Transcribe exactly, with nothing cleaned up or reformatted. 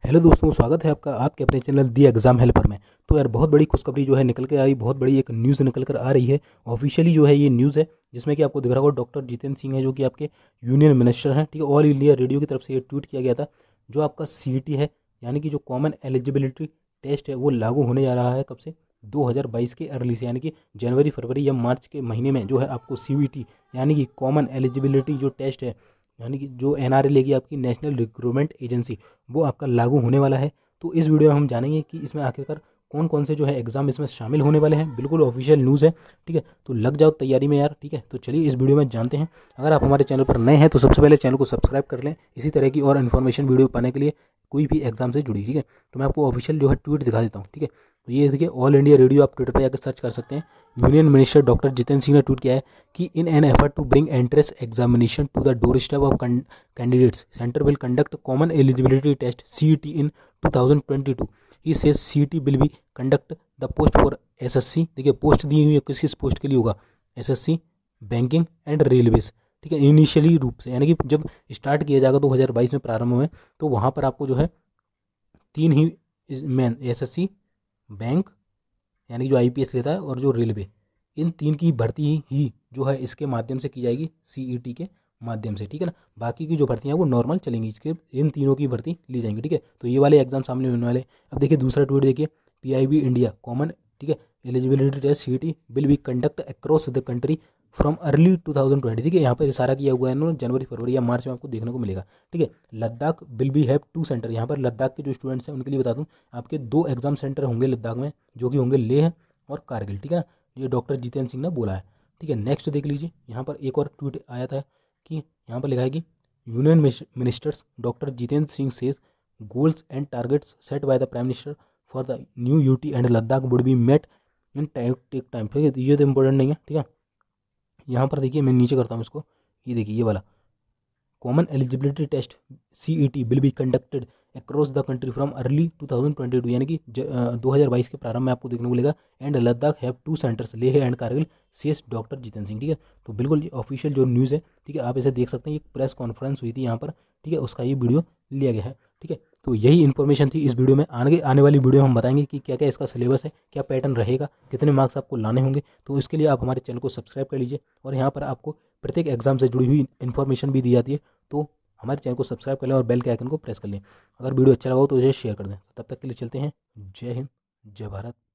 Hello दोस्तों, स्वागत है आपका आपके अपने चैनल दी एग्ज़ाम हेल्पर में। तो यार बहुत बड़ी खुशखबरी जो है निकल के आई, बहुत बड़ी एक न्यूज़ निकल कर आ रही है। ऑफिशियली जो है ये न्यूज़ है जिसमें कि आपको दिख रहा होगा डॉक्टर जितेंद्र सिंह है जो कि आपके यूनियन मिनिस्टर हैं। ठीक है, ऑल इंडिया रेडियो की तरफ से ये ट्वीट किया गया था। जो आपका सी ई टी है यानी कि जो कॉमन एलिजिबिलिटी टेस्ट है वो लागू होने जा रहा है कब से, दो हज़ार बाईस के अर्ली से, यानी कि जनवरी फरवरी या मार्च के महीने में जो है आपको सी ई टी यानी कि कॉमन एलिजिबिलिटी जो टेस्ट है यानी कि जो एन आर ए लेगी आपकी नेशनल रिक्रूटमेंट एजेंसी, वो आपका लागू होने वाला है। तो इस वीडियो में हम जानेंगे कि इसमें आखिरकार कौन कौन से जो है एग्जाम इसमें शामिल होने वाले हैं। बिल्कुल ऑफिशियल न्यूज़ है। ठीक है, तो लग जाओ तैयारी में यार। ठीक है, तो चलिए इस वीडियो में जानते हैं। अगर आप हमारे चैनल पर नए हैं तो सबसे पहले चैनल को सब्सक्राइब कर लें इसी तरह की और इन्फॉर्मेशन वीडियो पाने के लिए, कोई भी एग्जाम से जुड़ी। ठीक है, तो मैं आपको ऑफिशियल जो है ट्वीट दिखा देता हूँ। ठीक है, तो ये देखिए ऑल इंडिया रेडियो, आप ट्विटर पर जाकर सर्च कर सकते हैं। Union minister doctor Jitendra Singh ने ट्वीट किया है कि in an effort to bring entrance examination to the doorstep of candidates, centre will conduct common eligibility test C E T in two thousand twenty two. He says C E T will be conduct the post for S S C. देखिए post दी हुई है, किस किस post के लिए होगा, S S C, banking and railways. ठीक है, इनिशियली रूप से यानी कि जब स्टार्ट किया जाएगा दो हज़ार बाईस में प्रारंभ में, तो वहाँ पर आपको जो है तीन ही मेन, एस एस सी, बैंक यानी जो आई पी एस लेता है, और जो रेलवे, इन तीन की भर्ती ही जो है इसके माध्यम से की जाएगी, सी ई टी के माध्यम से। ठीक है ना, बाकी की जो भर्तियाँ वो नॉर्मल चलेंगी, इसके इन तीनों की भर्ती ली जाएंगी। ठीक है, तो ये वाले एग्जाम सामने होने वाले। अब देखिए दूसरा ट्वीट देखिए, P I B India common, ठीक है, eligibility test C E T will be conduct across the country from early two thousand twenty. ठीक है, यहाँ पर इशारा किया हुआ है इन्होंने, जनवरी फरवरी या मार्च में आपको देखने को मिलेगा। ठीक है, Ladakh will be have two centre. यहाँ पर लद्दाख के जो स्टूडेंट्स हैं उनके लिए बता दूँ, आपके दो एग्जाम सेंटर होंगे लद्दाख में, जो कि होंगे लेह और कारगिल। ठीक है ना, ये डॉक्टर जितेंद्र सिंह ने बोला है। ठीक है, नेक्स्ट देख लीजिए, यहाँ पर एक और ट्वीट आया था कि यहाँ पर लिखा है कि union ministers doctor Jitendra Singh says goals and targets set by the prime minister for the new UT and Ladakh would be met in time take time. ठीक है, ये तो इंपॉर्टेंट नहीं है। ठीक है, यहाँ पर देखिए मैं नीचे करता हूँ इसको, ये देखिए ये वाला common eligibility test C E T will be conducted across the country from early two thousand twenty two, यानी कि दो हज़ार बाईस के प्रारंभ में आपको देखने को मिलेगा। And Ladakh have two centres, Leh and Kargil, says doctor Jitendra Singh. ठीक है, तो बिल्कुल ऑफिशियल जो न्यूज़ है। ठीक है, आप इसे देख सकते हैं, एक प्रेस कॉन्फ्रेंस हुई थी यहाँ पर। ठीक है, उसका ये वीडियो लिया गया है। ठीक है, तो यही इन्फॉर्मेशन थी इस वीडियो में। आगे आने वाली वीडियो हम बताएंगे कि क्या क्या इसका सिलेबस है, क्या पैटर्न रहेगा, कितने मार्क्स आपको लाने होंगे। तो इसके लिए आप हमारे चैनल को सब्सक्राइब कर लीजिए, और यहाँ पर आपको प्रत्येक एग्जाम से जुड़ी हुई इन्फॉर्मेशन भी दी जाती है। तो हमारे चैनल को सब्सक्राइब कर लें और बेल के आइकन को प्रेस कर लें। अगर वीडियो अच्छा लगा हो तो इसे शेयर कर दें। तब तक के लिए चलते हैं। जय हिंद, जय भारत।